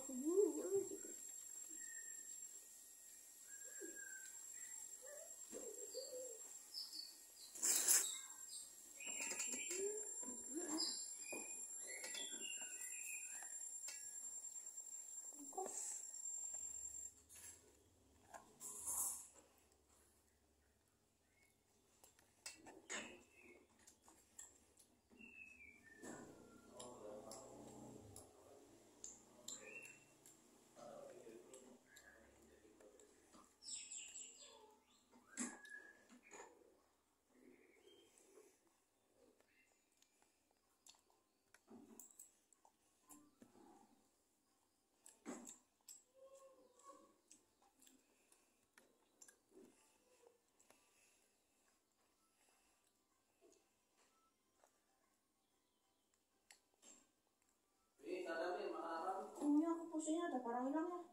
Ini aku pusingnya ada barang hilang ya.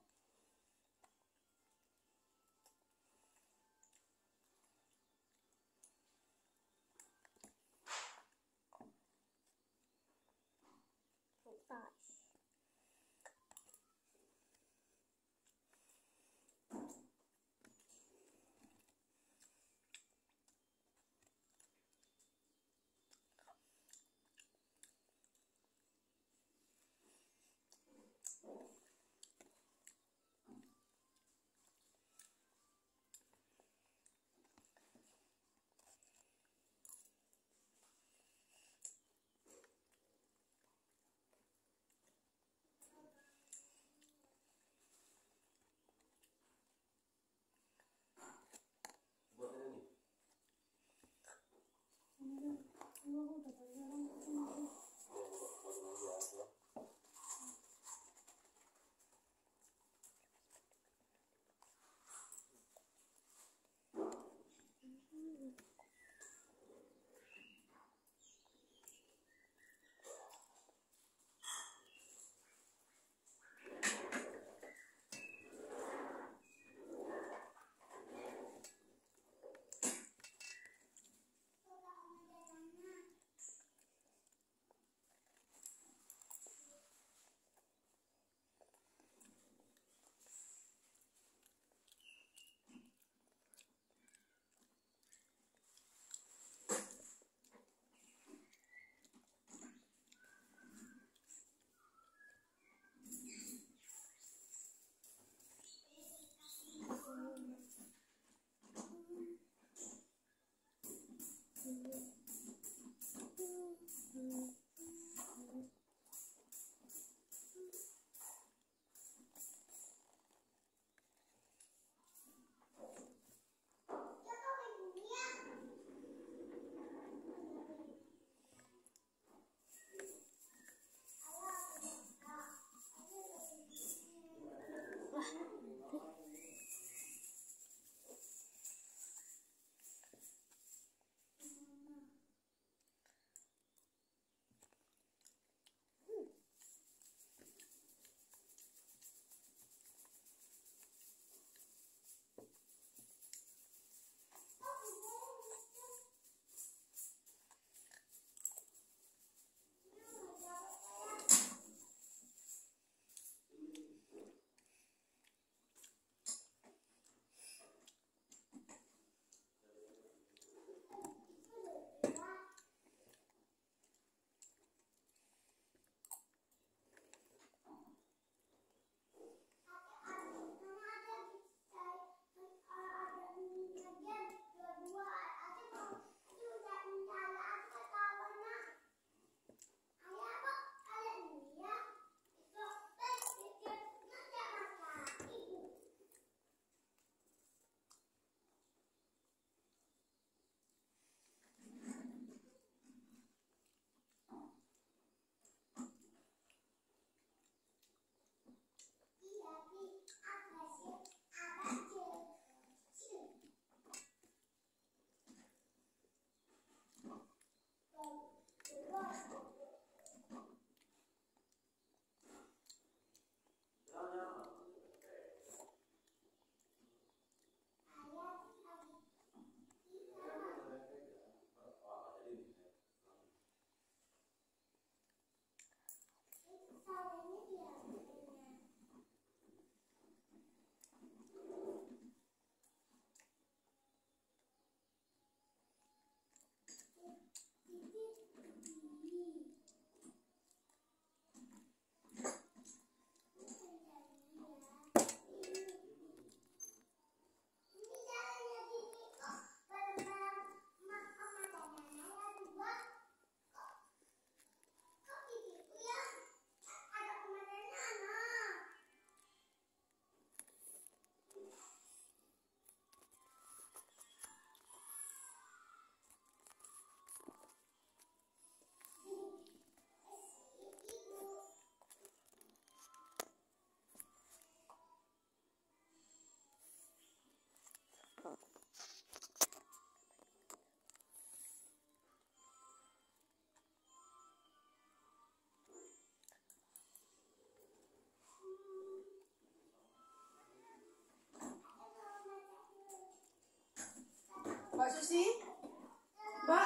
Susi, Mbak,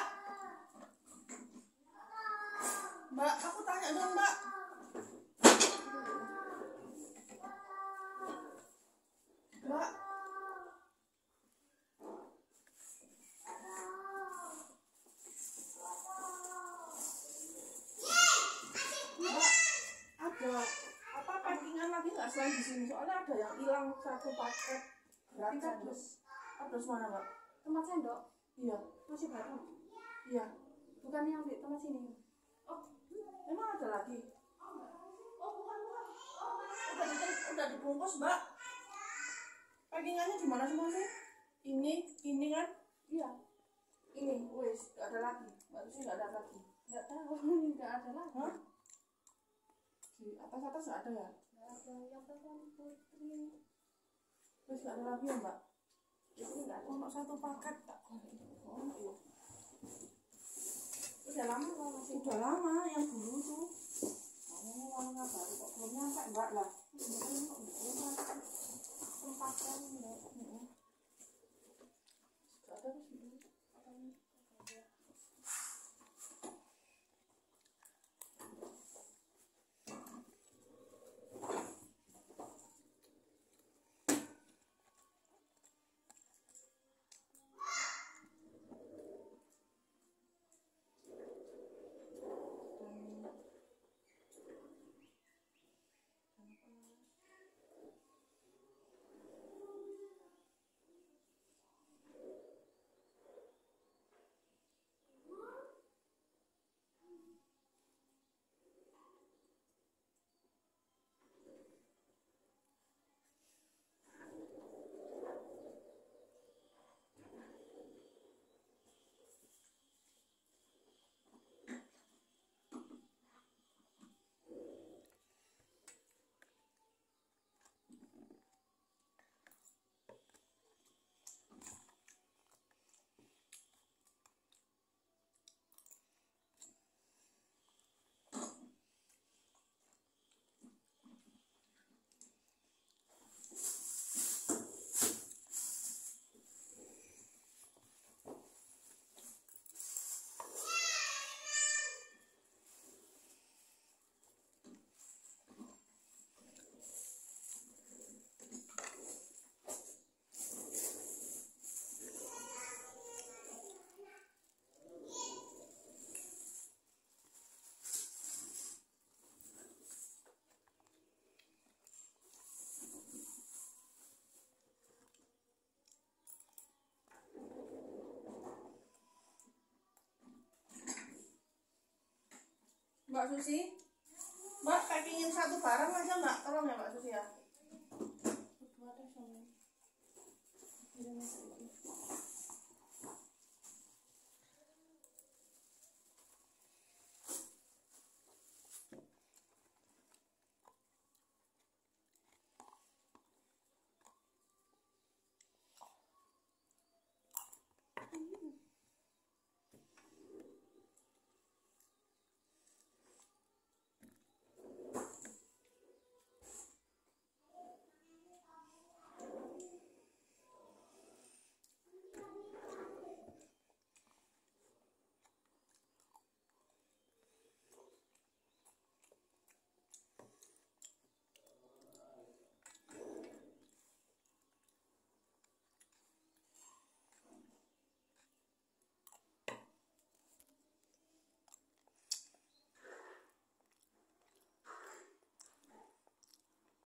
Mbak, aku tanya dong Mbak. Mbak, Mbak, ada apa packingan lagi nggak selain di sini? Soalnya ada yang hilang satu paket. Berarti kardus. Kardus mana Mbak? Tempat sendok Iya, masih baru, iya. bukan yang di tempat sini. Oh, emang ada lagi? Oh, bukan. Udah dibungkus Mbak. Packingannya di mana semua sih? Ini kan? Iya, Ini, wes, nggak ada lagi. Mbak Susi nggak ada lagi. nggak tahu. Nggak ada lagi. Hah? Di atas nggak ada ya? Nggak ada yang telepon Putri. Wes nggak ada lagi ya Mbak? Ini nggak ada. Untuk satu paket tak boleh. Oh iya. Udah lama loh, masih udah lama yang dulu tuh. Oh, nggak baru kok belum nyampe Mbak lah. Ini kok belum tempatkan Mbak. Nggak ada sih. Mbak Susi, Mbak packingin satu barang aja Mbak, tolong ya Mbak Susi ya. Berdua deh sama.